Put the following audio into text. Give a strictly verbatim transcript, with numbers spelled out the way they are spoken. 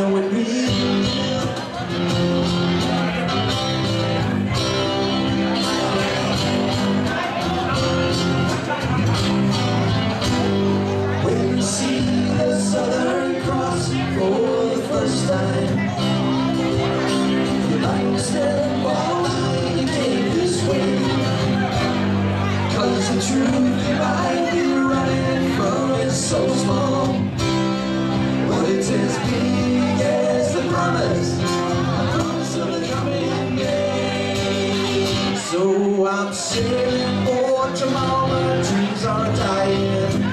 so it real. When you see the Southern Cross for the first time, you might stand why you came this way, 'cause the truth you might be running from is so small, but it's as big as the promise, the promise of the coming day. So I'm sailing for tomorrow, dreams are dying.